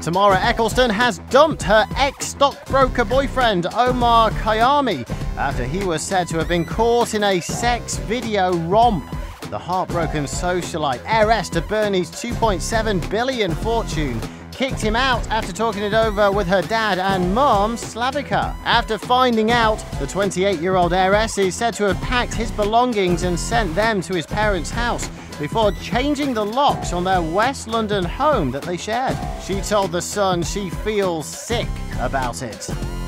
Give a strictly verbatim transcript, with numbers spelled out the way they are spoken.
Tamara Ecclestone has dumped her ex-stockbroker boyfriend, Omar Khyami, after he was said to have been caught in a sex video romp. The heartbroken socialite, heiress to Bernie's two point seven billion fortune, kicked him out after talking it over with her dad and mum, Slavica. After finding out, the twenty-eight-year-old heiress is said to have packed his belongings and sent them to his parents' house before changing the locks on their West London home that they shared. She told The Sun she feels sick about it.